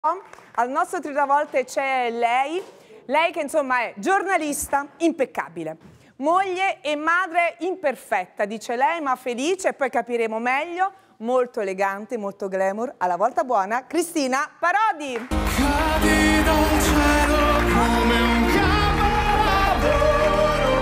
Al nostro Tritavolte c'è lei che insomma è giornalista impeccabile, moglie e madre imperfetta, dice lei, ma felice, e poi capiremo meglio, molto elegante, molto glamour, alla volta buona, Cristina Parodi. Cadi dal cielo come un capolavoro,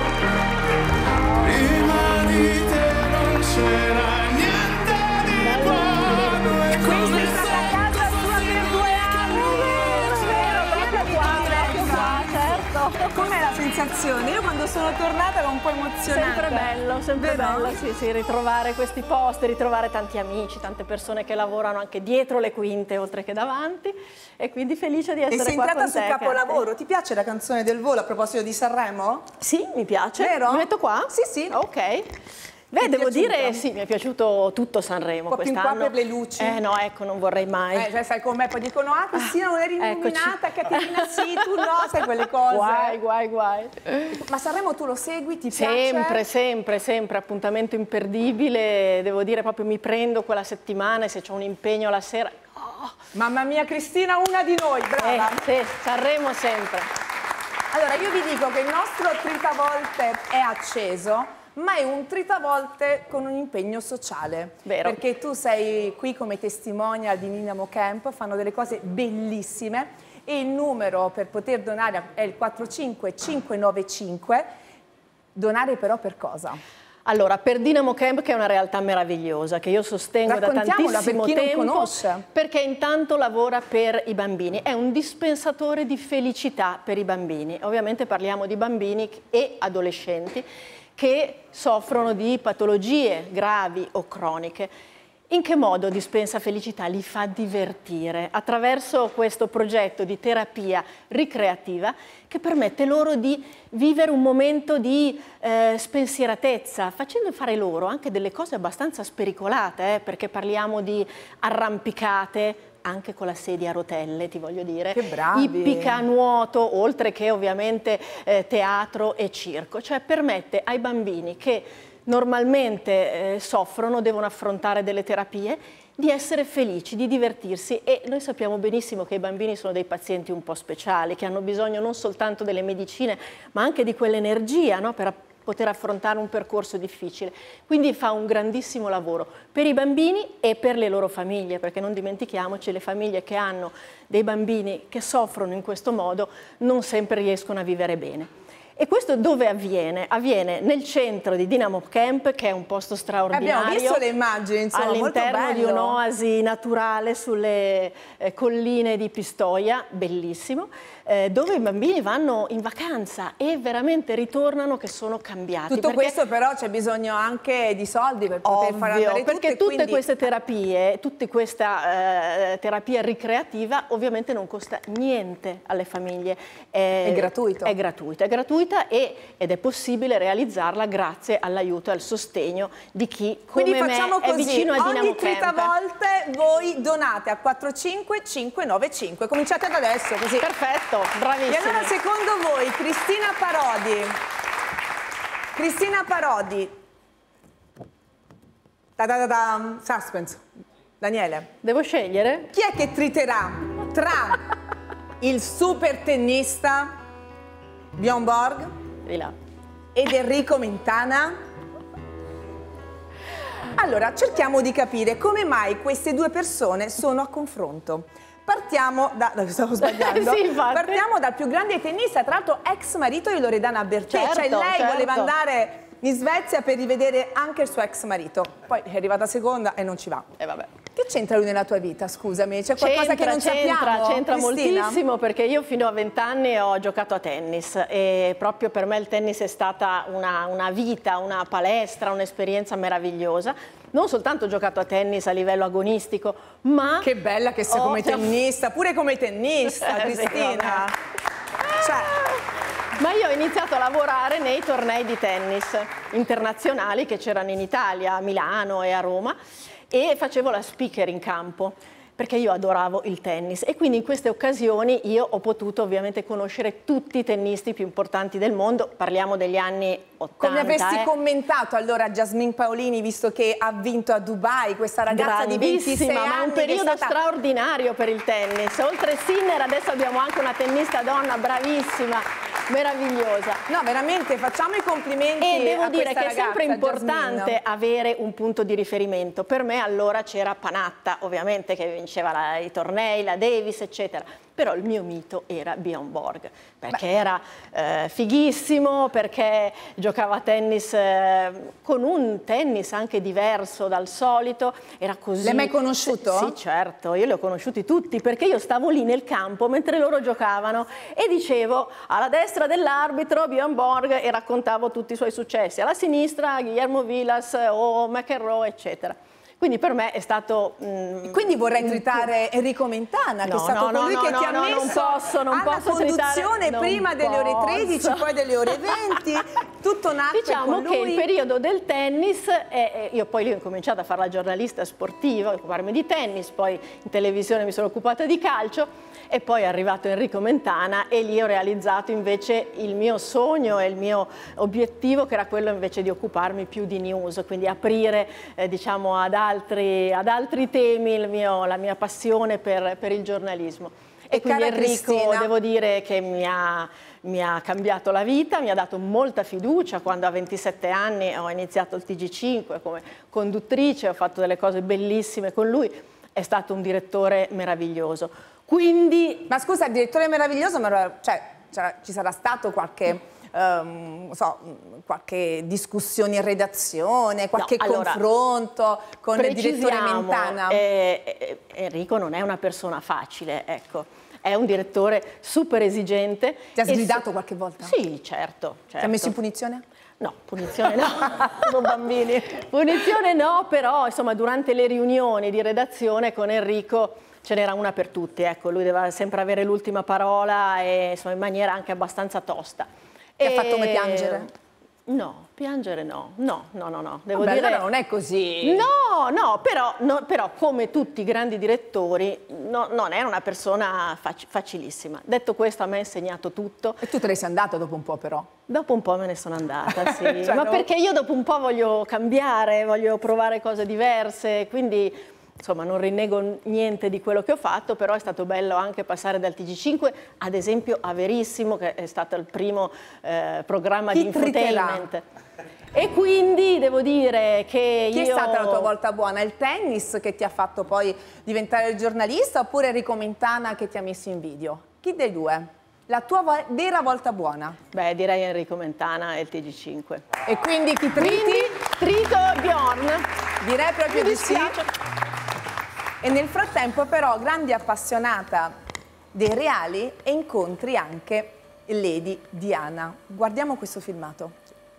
prima di te non c'era niente di buono e come Questa è la casa sua per 2 anni, vero? Proprio qua, certo. Com'è la sensazione? Io quando sono tornata ero un po' emozionata. Sempre Vero? bello, sì, ritrovare questi posti, ritrovare tanti amici, tante persone che lavorano anche dietro le quinte oltre che davanti, e quindi felice di essere qua con te. E sei entrata sul capolavoro, ti piace la canzone del volo a proposito di Sanremo? Sì, mi piace. Vero? Mi metto qua? Sì, sì. Ok. Beh, devo dire, sì, mi è piaciuto tutto Sanremo quest'anno. Un po' più in qua per le luci. No, ecco, non vorrei mai. Sai com'è, poi dicono, ah Cristina non eri illuminata, Caterina sì, tu no, sai quelle cose. Guai. Ma Sanremo tu lo segui, ti piace? Sempre, appuntamento imperdibile, devo dire, proprio mi prendo quella settimana e se c'ho un impegno la sera... Oh. Mamma mia Cristina, una di noi, brava! Sì, Sanremo sempre. Allora, io vi dico che il nostro Tritavolte è acceso, ma è un Tritavolte con un impegno sociale. Vero. Perché tu sei qui come testimonial di Dynamo Camp, fanno delle cose bellissime e il numero per poter donare è il 45595. Donare però per cosa? Allora, per Dynamo Camp, che è una realtà meravigliosa, che io sostengo da tantissimo per chi tempo, non conosce. Perché intanto lavora per i bambini, è un dispensatore di felicità per i bambini. Ovviamente parliamo di bambini e adolescenti che soffrono di patologie gravi o croniche. In che modo dispensa felicità? Li fa divertire attraverso questo progetto di terapia ricreativa che permette loro di vivere un momento di spensieratezza, facendo fare loro anche delle cose abbastanza spericolate, perché parliamo di arrampicate, anche con la sedia a rotelle, ti voglio dire, che bravi. Ippica, nuoto, oltre che ovviamente teatro e circo, cioè permette ai bambini che normalmente soffrono, devono affrontare delle terapie, di essere felici, di divertirsi, e noi sappiamo benissimo che i bambini sono dei pazienti un po' speciali, che hanno bisogno non soltanto delle medicine, ma anche di quell'energia, no? Per poter affrontare un percorso difficile. Quindi fa un grandissimo lavoro per i bambini e per le loro famiglie, perché non dimentichiamoci, le famiglie che hanno dei bambini che soffrono in questo modo non sempre riescono a vivere bene. E questo dove avviene? Avviene nel centro di Dynamo Camp, che è un posto straordinario. Abbiamo visto le immagini, insomma, all'interno di un'oasi naturale sulle colline di Pistoia, bellissimo, dove i bambini vanno in vacanza e veramente ritornano che sono cambiati. Tutto questo però c'è bisogno anche di soldi per poter far andare tutto. Perché tutte queste terapie, tutta questa terapia ricreativa ovviamente non costa niente alle famiglie. È gratuito. È gratuita ed è possibile realizzarla grazie all'aiuto e al sostegno di chi come me è vicino a Dynamo Camp. Ogni Tritavolte voi donate a 45595. Cominciate da adesso così. Perfetto, bravissimi. E allora secondo voi Cristina Parodi, suspense, Daniele, devo scegliere? chi è che triterà tra il super tennista Bjorn Borg Di là. ed Enrico Mentana? Allora, cerchiamo di capire come mai queste due persone sono a confronto. Partiamo da... stavo sbagliando. Sì, partiamo dal più grande tennista, tra l'altro ex marito di Loredana Bertè. Certo, cioè lei certo. voleva andare in Svezia per rivedere anche il suo ex marito. Poi è arrivata seconda e non ci va. E vabbè. Che c'entra lui nella tua vita, scusami? C'è qualcosa che non sappiamo? C'entra Cristina? moltissimo, perché io fino a 20 anni ho giocato a tennis e proprio per me il tennis è stata una vita, una palestra, un'esperienza meravigliosa. Non soltanto ho giocato a tennis a livello agonistico, ma... Che bella che sei come tennista, pure come tennista, Cristina. Ma io ho iniziato a lavorare nei tornei di tennis internazionali che c'erano in Italia, a Milano e a Roma, e facevo la speaker in campo. perché io adoravo il tennis e quindi in queste occasioni io ho potuto ovviamente conoscere tutti i tennisti più importanti del mondo, parliamo degli anni 80. Come avresti commentato allora Jasmine Paolini, visto che ha vinto a Dubai, questa ragazza di 26 anni? Ma è un periodo straordinario per il tennis. Oltre Sinner adesso abbiamo anche una tennista donna bravissima, meravigliosa. No, veramente, facciamo i complimenti. E devo a dire che ragazza, è sempre importante Jasmine, avere un punto di riferimento. Per me allora c'era Panatta, ovviamente, che vinceva i tornei, la Davis, eccetera. Però il mio mito era Bjorn Borg, perché era fighissimo, perché giocava a tennis con un tennis anche diverso dal solito, era così. L'hai mai conosciuto? Sì, certo, io li ho conosciuti tutti, perché io stavo lì nel campo mentre loro giocavano e dicevo alla destra dell'arbitro Bjorn Borg e raccontavo tutti i suoi successi, alla sinistra Guillermo Vilas o McEnroe, eccetera. Quindi per me è stato... Quindi vorrei tritare Enrico Mentana, che è stato colui che ti ha messo non posso conduzione prima delle ore 13, poi delle ore 20, tutto nacque diciamo con lui. Che il periodo del tennis, io poi lì ho cominciato a fare la giornalista sportiva, a occuparmi di tennis, poi in televisione mi sono occupata di calcio e poi è arrivato Enrico Mentana e lì ho realizzato invece il mio sogno e il mio obiettivo, che era quello invece di occuparmi più di news, quindi aprire diciamo ad altri temi la mia passione per il giornalismo. E quindi Enrico, Cristina, devo dire che mi ha cambiato la vita, mi ha dato molta fiducia. Quando a 27 anni ho iniziato il TG5 come conduttrice, ho fatto delle cose bellissime con lui, è stato un direttore meraviglioso. Quindi... Ma scusa, il direttore meraviglioso, cioè, ci sarà stato qualche... qualche discussione in redazione, qualche confronto con il direttore Mentana? Enrico non è una persona facile, ecco. È un direttore super esigente. Ti ha sgridato qualche volta? Sì, certo. Ti ha messo in punizione? No, punizione no, sono bambini. Punizione no, però insomma durante le riunioni di redazione con Enrico ce n'era una per tutti, ecco, lui doveva sempre avere l'ultima parola e insomma in maniera anche abbastanza tosta. Ti ha fatto come piangere? No, piangere no, no. Devo Vabbè, dire... allora non è così. No, però come tutti i grandi direttori non è una persona facilissima. Detto questo, a me ha insegnato tutto. E tu te ne sei andata dopo un po' però? Dopo un po' me ne sono andata, sì. Cioè, ma no? Perché io dopo un po' voglio cambiare, voglio provare cose diverse, quindi... Insomma, non rinnego niente di quello che ho fatto, però è stato bello anche passare dal TG5, ad esempio, a Verissimo, che è stato il primo programma di infotainment. E quindi devo dire che Chi è stata la tua volta buona? Il tennis che ti ha fatto poi diventare giornalista oppure Enrico Mentana che ti ha messo in video? Chi dei due? La tua vera volta buona? Beh, direi Enrico Mentana e il TG5. E quindi chi triti? Trito Bjorn. Direi proprio di sì. E nel frattempo però grande appassionata dei reali e incontri anche Lady Diana. Guardiamo questo filmato.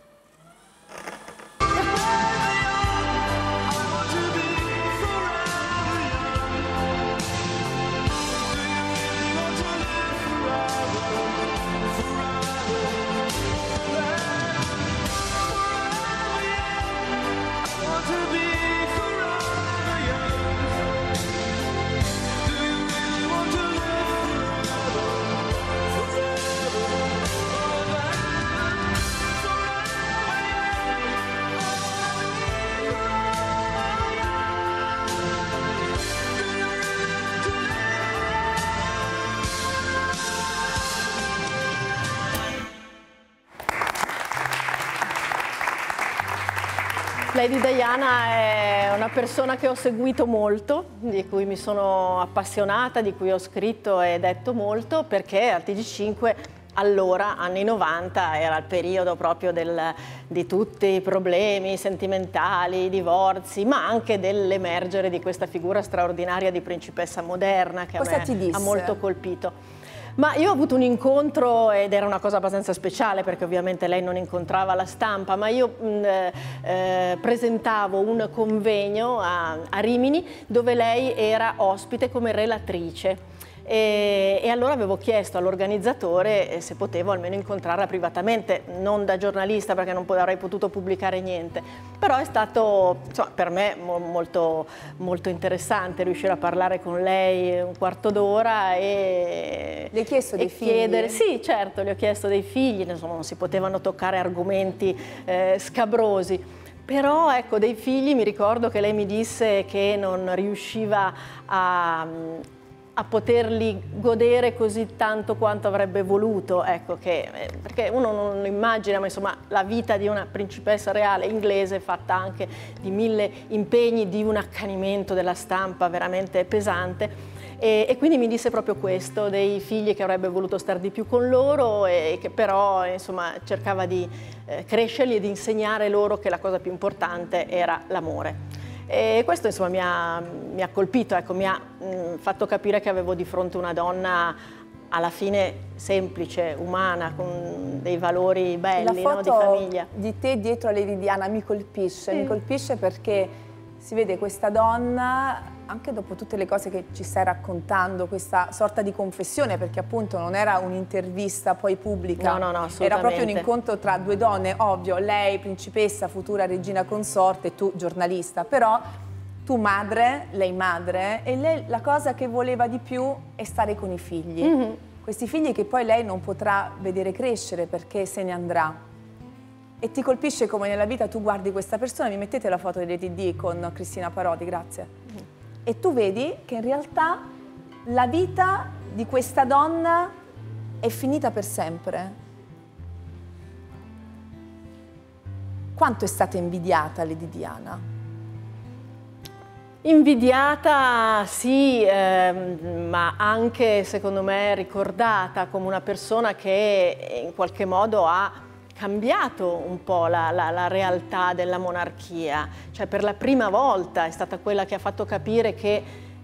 Lady Diana è una persona che ho seguito molto, di cui mi sono appassionata, di cui ho scritto e detto molto, perché al TG5 allora, anni 90, era il periodo proprio di tutti i problemi sentimentali, i divorzi, ma anche dell'emergere di questa figura straordinaria di principessa moderna che a me ha molto colpito. Ma io ho avuto un incontro ed era una cosa abbastanza speciale perché ovviamente lei non incontrava la stampa, ma io presentavo un convegno a Rimini dove lei era ospite come relatrice. E allora avevo chiesto all'organizzatore se potevo almeno incontrarla privatamente, non da giornalista perché non avrei potuto pubblicare niente, però è stato, insomma, per me molto, molto interessante riuscire a parlare con lei un quarto d'ora e le hai chiesto dei figli? Sì, certo, le ho chiesto dei figli, insomma non si potevano toccare argomenti scabrosi. Però ecco, dei figli mi ricordo che lei mi disse che non riusciva a poterli godere così tanto quanto avrebbe voluto, ecco, perché uno non lo immagina, ma insomma la vita di una principessa reale inglese è fatta anche di 1000 impegni, di un accanimento della stampa veramente pesante. E quindi mi disse proprio questo, dei figli che avrebbe voluto stare di più con loro e che però insomma cercava di crescerli e di insegnare loro che la cosa più importante era l'amore. E questo insomma mi ha colpito, ecco, mi ha fatto capire che avevo di fronte una donna alla fine semplice, umana, con dei valori belli, no, di famiglia. Di te dietro a Lady Diana mi colpisce perché si vede questa donna, anche dopo tutte le cose che ci stai raccontando, questa sorta di confessione, perché appunto non era un'intervista poi pubblica, no, assolutamente. Era proprio un incontro tra due donne, ovvio, lei principessa, futura regina consorte, tu giornalista, però tu madre, lei madre, e lei la cosa che voleva di più è stare con i figli. Questi figli che poi lei non potrà vedere crescere perché se ne andrà. E ti colpisce come nella vita tu guardi questa persona, mi mettete la foto di Lady Di con Cristina Parodi, grazie. E tu vedi che in realtà la vita di questa donna è finita per sempre. Quanto è stata invidiata Lady Diana? Invidiata sì, ma anche secondo me ricordata come una persona che in qualche modo ha cambiato un po' la realtà della monarchia, cioè per la prima volta è stata quella che ha fatto capire che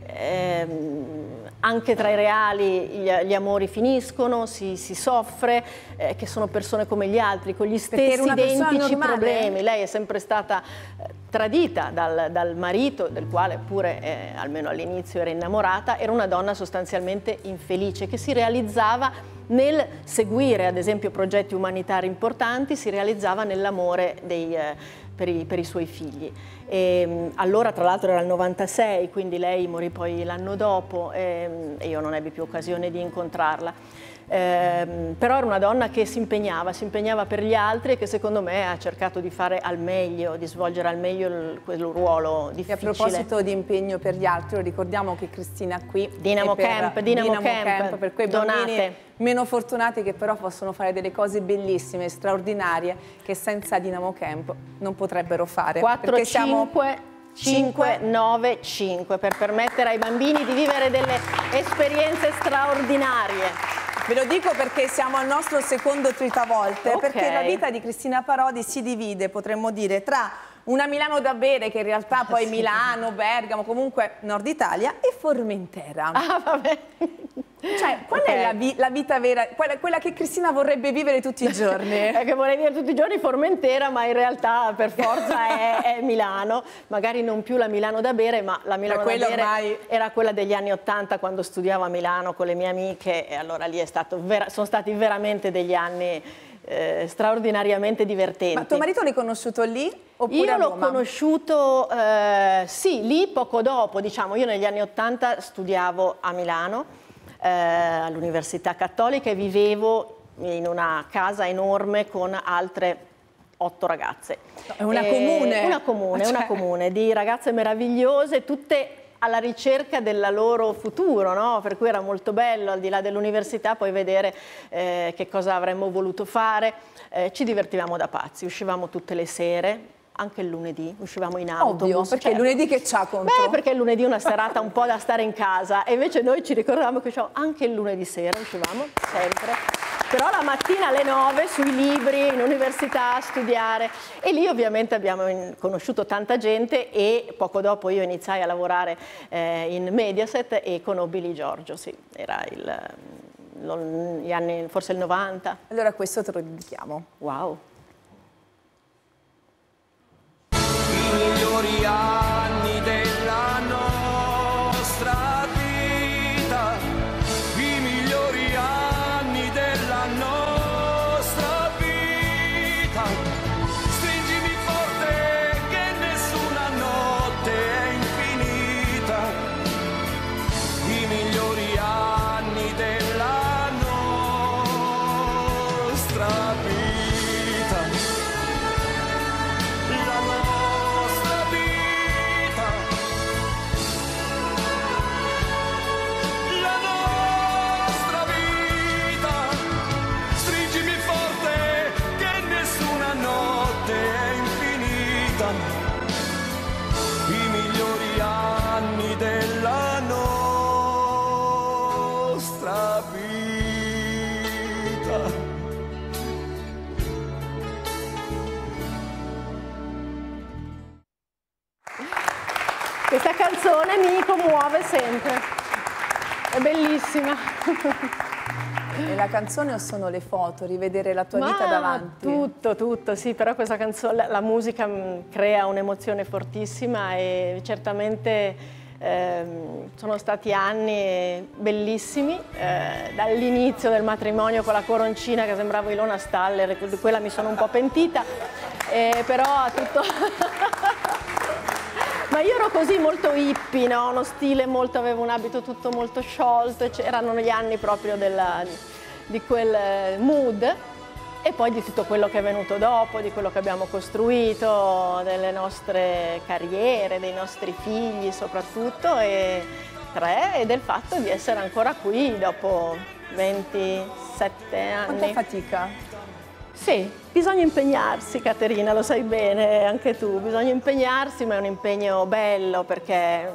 anche tra i reali gli amori finiscono, si soffre, che sono persone come gli altri, con gli stessi identici problemi. Lei è sempre stata tradita dal marito, del quale pure almeno all'inizio era innamorata, era una donna sostanzialmente infelice che si realizzava nel seguire ad esempio progetti umanitari importanti, si realizzava nell'amore per i suoi figli. Allora tra l'altro era il 96, quindi lei morì poi l'anno dopo e io non ebbi più occasione di incontrarla. Però era una donna che si impegnava per gli altri e che secondo me ha cercato di fare al meglio, di svolgere al meglio quel ruolo difficile. E a proposito di impegno per gli altri, ricordiamo che Cristina qui Dinamo Camp, per quei bambini meno fortunati che però possono fare delle cose bellissime, straordinarie, che senza Dinamo Camp non potrebbero fare. 4, 5, 9, 5 per permettere ai bambini di vivere delle esperienze straordinarie. Ve lo dico perché siamo al nostro secondo Tritavolte, perché la vita di Cristina Parodi si divide, potremmo dire, tra una Milano da bere, che in realtà poi sì. Milano, Bergamo, comunque Nord Italia, e Formentera. Ah, vabbè. Cioè, qual è la vita vera, quella che Cristina vorrebbe vivere tutti i giorni? Che vorrei vivere tutti i giorni Formentera, ma in realtà per forza è Milano. Magari non più la Milano da bere, ma la Milano da bere ormai era quella degli anni '80 quando studiavo a Milano con le mie amiche, e allora lì sono stati veramente degli anni straordinariamente divertenti. Ma tuo marito l'hai conosciuto lì oppure Io l'ho conosciuto, sì, lì poco dopo, diciamo. Io negli anni '80 studiavo a Milano, all'Università Cattolica, e vivevo in una casa enorme con altre 8 ragazze. È una comune? Una comune di ragazze meravigliose, tutte alla ricerca del loro futuro, no? Per cui era molto bello, al di là dell'università, poi vedere che cosa avremmo voluto fare. Ci divertivamo da pazzi, uscivamo tutte le sere. Anche il lunedì, uscivamo in autobus. Ovvio, perché il lunedì che c'ha contro? Beh, perché il lunedì è una serata un po' da stare in casa, e invece noi ci ricordavamo che anche il lunedì sera uscivamo, sempre. Però la mattina alle 9 sui libri, in università, a studiare. E lì ovviamente abbiamo conosciuto tanta gente, e poco dopo io iniziai a lavorare in Mediaset e conobbi Lee Giorgio, sì, era gli anni, forse il 90. Allora questo te lo dedichiamo. Wow. Migliori anni della nostra vita vita. Questa canzone mi commuove sempre, è bellissima. E la canzone o sono le foto, rivedere la tua vita davanti? Tutto, sì, però questa canzone, la musica crea un'emozione fortissima e certamente sono stati anni bellissimi, dall'inizio del matrimonio con la coroncina che sembrava Ilona Staller, di quella mi sono un po' pentita, però tutto... Ma io ero così molto hippie, no? Uno stile molto, avevo un abito tutto molto sciolto, erano gli anni proprio di quel mood e poi di tutto quello che è venuto dopo, di quello che abbiamo costruito, delle nostre carriere, dei nostri figli soprattutto e del fatto di essere ancora qui dopo 27 anni. Quanta fatica? Sì, bisogna impegnarsi, Caterina, lo sai bene, anche tu, bisogna impegnarsi, ma è un impegno bello perché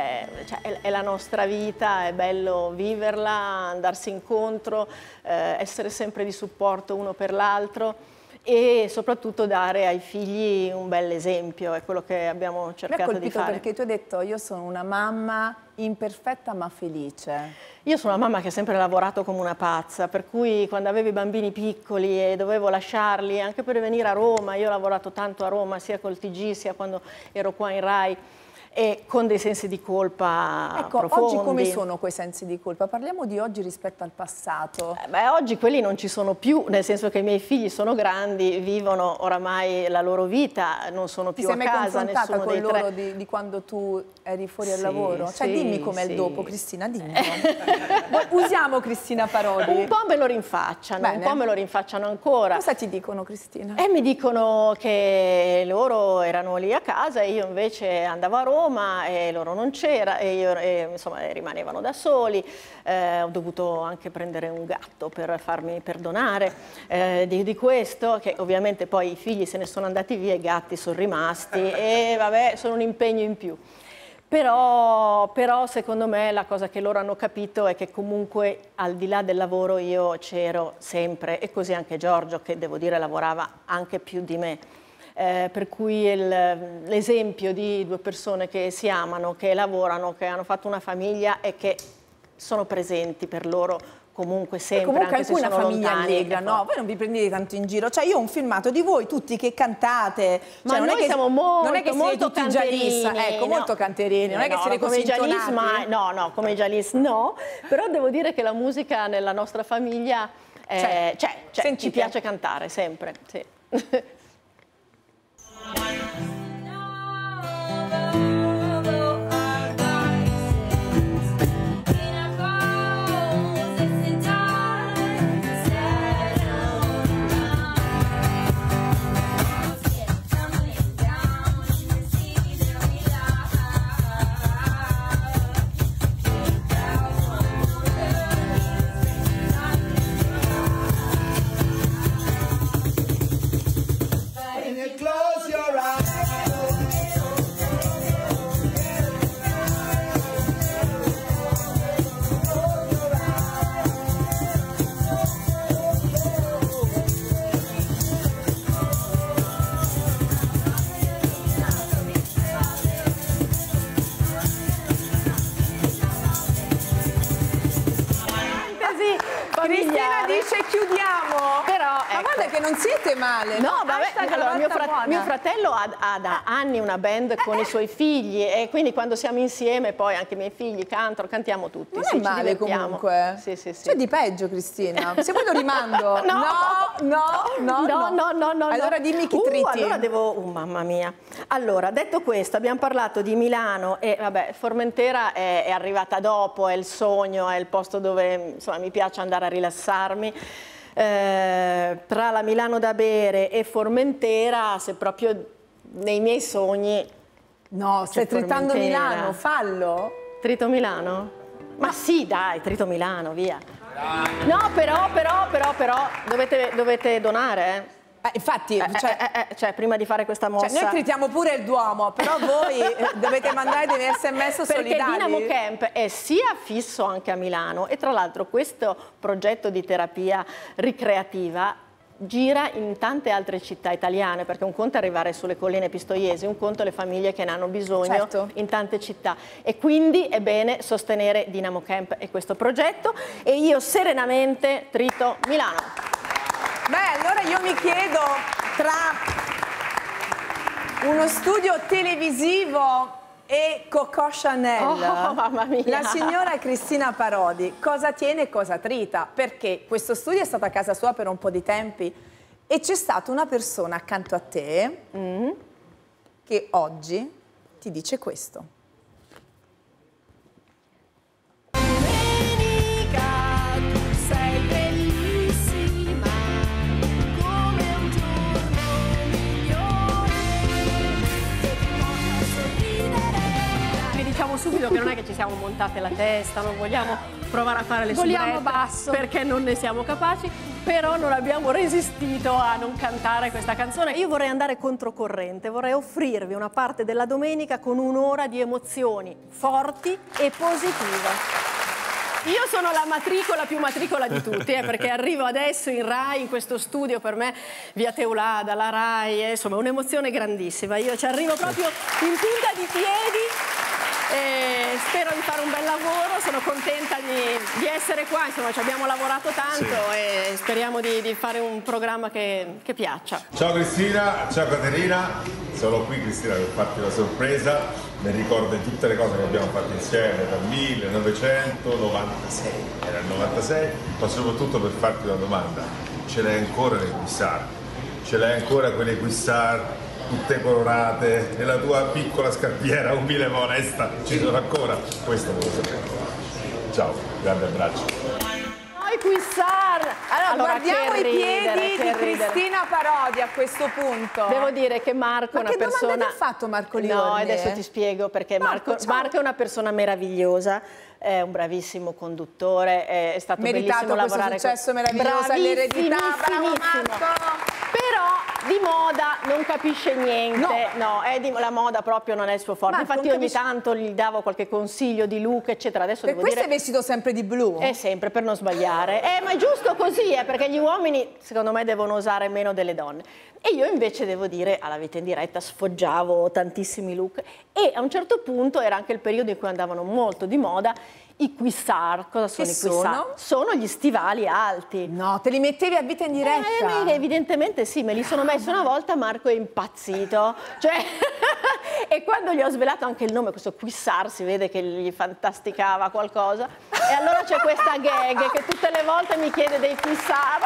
è la nostra vita, è bello viverla, andarsi incontro, essere sempre di supporto uno per l'altro e soprattutto dare ai figli un bel esempio, è quello che abbiamo cercato di fare. Perché tu hai detto io sono una mamma imperfetta ma felice. Io sono una mamma che ha sempre lavorato come una pazza, per cui quando avevo i bambini piccoli e dovevo lasciarli, anche per venire a Roma, io ho lavorato tanto a Roma, sia col TG sia quando ero qua in Rai, e con dei sensi di colpa profondi. Oggi come sono quei sensi di colpa? Parliamo di oggi rispetto al passato. Oggi quelli non ci sono più, nel senso che i miei figli sono grandi, vivono oramai la loro vita, non sono più a casa. Ti sei mai confrontata con loro tre... di quando tu eri fuori al lavoro? Cioè sì, dimmi com'è il dopo, Cristina, dimmi. Usiamo Cristina parole. Un po' me lo rinfacciano, Bene. Un po' me lo rinfacciano ancora. Cosa ti dicono, Cristina? Mi dicono che loro erano lì a casa e io invece andavo a Roma e loro non c'era e insomma rimanevano da soli. Ho dovuto anche prendere un gatto per farmi perdonare di questo, che ovviamente poi i figli se ne sono andati via, i gatti sono rimasti e vabbè, sono un impegno in più. Però secondo me la cosa che loro hanno capito è che comunque al di là del lavoro io c'ero sempre e così anche Giorgio, che devo dire lavorava anche più di me. Per cui l'esempio di due persone che si amano, che lavorano, che hanno fatto una famiglia e che sono presenti per loro comunque sempre, comunque anche anche se una sono famiglia lontani, allegra, no? Voi non vi prendete tanto in giro, cioè io ho un filmato di voi tutti che cantate, ma cioè, noi siamo molto, non è che molto tutti Jalis, ecco, no. molto canterini, non è che siete così intonati. No, come i Jalis no, però devo dire che la musica nella nostra famiglia ci piace cantare sempre, sì. Close your eyes. Cristina dice chiudiamo, però ma guarda che non siete male. No, vabbè, allora, mio fratello ha da anni una band con i suoi figli e quindi quando siamo insieme poi anche i miei figli cantiamo tutti. Non è male comunque. Sì. C'è di peggio, Cristina. Se vuoi lo rimando. No. Allora dimmi chi triti. Allora mamma mia. Allora, detto questo, abbiamo parlato di Milano e vabbè, Formentera è arrivata dopo, è il sogno, è il posto dove insomma mi piace andare a rilassarmi. Tra la Milano da bere e Formentera, se proprio nei miei sogni... No, stai tritando Milano, fallo. Trito Milano? Ma sì, dai, trito Milano, via. No, però, dovete donare, Infatti, cioè, prima di fare questa mossa... Cioè, noi tritiamo pure il Duomo, però voi dovete mandare degli SMS solidali. Perché Dynamo Camp è sia fisso anche a Milano e tra l'altro questo progetto di terapia ricreativa gira in tante altre città italiane, perché un conto è arrivare sulle colline pistoiesi, un conto le famiglie che ne hanno bisogno in tante città, e quindi è bene sostenere Dynamo Camp e questo progetto, e io serenamente trito Milano. Beh, allora io mi chiedo, tra uno studio televisivo e Coco Chanel, mamma mia, la signora Cristina Parodi cosa tiene e cosa trita? Perché questo studio è stato a casa sua per un po' di tempi e c'è stata una persona accanto a te che oggi ti dice questo. Subito che non è che ci siamo montate la testa, non vogliamo provare a fare le soubrette basso perché non ne siamo capaci, però non abbiamo resistito a non cantare questa canzone. Io vorrei andare controcorrente, vorrei offrirvi una parte della domenica con un'ora di emozioni forti e positive. Io sono la matricola più matricola di tutti, perché arrivo adesso in Rai, in questo studio per me, via Teulada, la Rai, insomma un'emozione grandissima. Io ci arrivo proprio in punta di piedi. E spero di fare un bel lavoro, sono contenta di essere qua, insomma ci abbiamo lavorato tanto e speriamo di fare un programma che piaccia. Ciao Cristina, ciao Caterina, sono qui Cristina per farti una sorpresa, mi ricordo tutte le cose che abbiamo fatto insieme dal 1996, era il 96, ma soprattutto per farti una domanda, ce l'hai ancora le Quissar? Ce l'hai ancora quelle Quissar tutte colorate, nella tua piccola scarpiera umile ma onesta, ci sono ancora? Questo volevo sapere. Ciao, grande abbraccio. Noi Quissar! Allora guardiamo i piedi di Cristina Parodi a questo punto. Devo dire che Marco è una persona... Ma che domanda ti ha fatto Marco Liorni? No, adesso ti spiego perché Marco è una persona meravigliosa, è un bravissimo conduttore, è stato bellissimo lavorare questo successo meraviglioso all'eredità, bravo Marco! Però di moda non capisce niente, la moda proprio non è il suo forte. Marco, infatti ogni tanto gli davo qualche consiglio di look eccetera. Adesso per questo è vestito sempre di blu? Sempre, per non sbagliare. Ma è giusto così, perché gli uomini secondo me devono usare meno delle donne. E io invece devo dire, alla vita in diretta sfoggiavo tantissimi look e a un certo punto era anche il periodo in cui andavano molto di moda i Quissar. Cosa sono i Quissar? Sono gli stivali alti. No, te li mettevi a vita in diretta? Evidentemente sì, me li sono messi una volta, Marco è impazzito. Cioè, e quando gli ho svelato anche il nome, questo Quissar, si vede che gli fantasticava qualcosa. E allora c'è questa gag che tutte le volte mi chiede dei Quissar.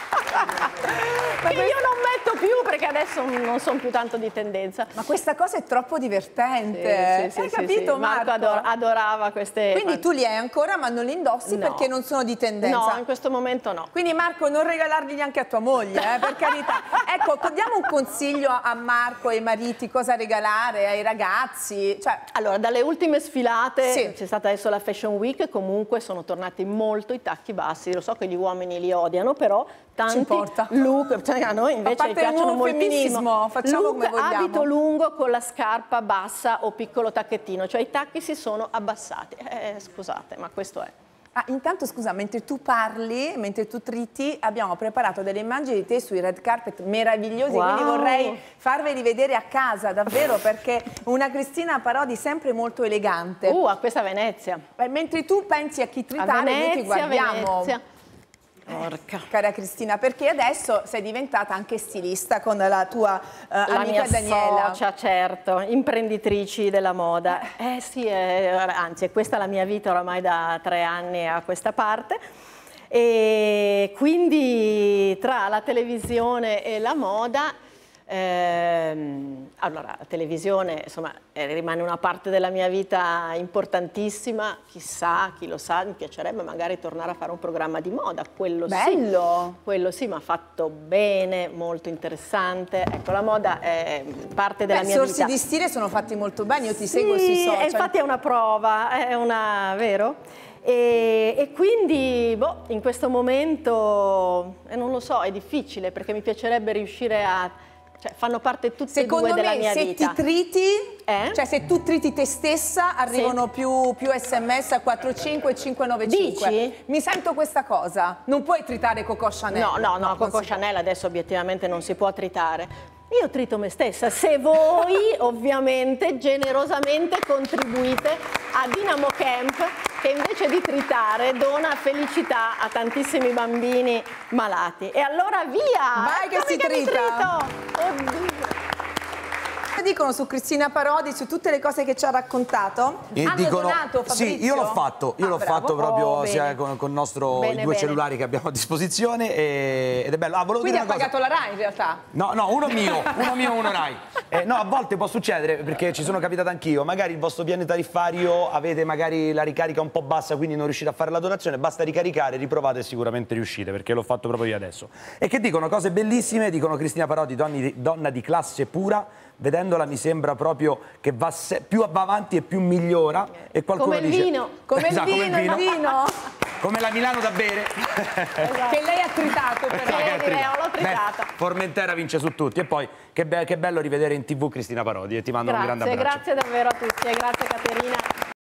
Che io non metto più perché adesso non sono più tanto di tendenza. Ma questa cosa è troppo divertente. Sì, hai capito, sì. Marco? Adorava queste... Quindi tu li hai ancora ma non li indossi perché non sono di tendenza? No, in questo momento no. Quindi Marco, non regalarli neanche a tua moglie, per carità. Ecco, diamo un consiglio a Marco e ai mariti, cosa regalare ai ragazzi. Cioè... Allora, dalle ultime sfilate, c'è stata adesso la Fashion Week, comunque sono tornati molto i tacchi bassi. Lo so che gli uomini li odiano, però tanti look, cioè a noi invece ci piacciono moltissimo. Facciamo look, come vogliamo. Abito lungo con la scarpa bassa o piccolo tacchettino, cioè i tacchi si sono abbassati. Scusate, ma questo è. Intanto scusa, mentre tu parli, mentre tu triti, abbiamo preparato delle immagini di te sui red carpet meravigliosi, quindi vorrei farveli vedere a casa, davvero, perché una Cristina Parodi sempre molto elegante. A questa Venezia. Mentre tu pensi a chi tritare, noi ti guardiamo. Venezia. Porca. Cara Cristina, perché adesso sei diventata anche stilista con la tua amica Daniela. La mia socia, certo, imprenditrici della moda. Sì, anzi, questa è la mia vita oramai da 3 anni a questa parte. E quindi tra la televisione e la moda, allora la televisione insomma rimane una parte della mia vita importantissima, chissà, chi lo sa, mi piacerebbe magari tornare a fare un programma di moda, quello sì, ma fatto bene, molto interessante. Ecco, la moda è parte della mia vita. I sorsi di stile sono fatti molto bene, io ti seguo sui social. Infatti è una prova, vero? E quindi in questo momento non lo so, è difficile perché mi piacerebbe riuscire a... Cioè, fanno parte tutte e due della mia vita. Secondo me se ti triti, cioè se tu triti te stessa, arrivano più sms a 45595. Dici? Mi sento questa cosa. Non puoi tritare Coco Chanel. No, Coco Chanel adesso obiettivamente non si può tritare. Io trito me stessa, se voi ovviamente generosamente contribuite a Dynamo Camp, che invece di tritare dona felicità a tantissimi bambini malati. E allora via! Vai che si trita! Oddio! Dicono su Cristina Parodi, su tutte le cose che ci ha raccontato? Hanno donato, Fabrizio? Sì, io l'ho fatto, proprio sia con i due cellulari che abbiamo a disposizione ed è bello. Quindi ha pagato la Rai in realtà? No, uno mio, uno Rai. No, a volte può succedere, perché ci sono capitato anch'io, magari il vostro piano tariffario avete magari la ricarica un po' bassa, quindi non riuscite a fare la donazione, basta ricaricare, riprovate e sicuramente riuscite, perché l'ho fatto proprio io adesso. E che dicono cose bellissime, dicono Cristina Parodi, donna di classe pura, vedendola mi sembra proprio che più va avanti e più migliora. E qualcuno come il dice, vino. Come il vino. Come la Milano da bere. Esatto. Che lei ha tritato però. L'ho tritata. Formentera vince su tutti. E poi che bello rivedere in TV Cristina Parodi e ti mando un grande abbraccio. Grazie davvero a tutti e grazie Caterina.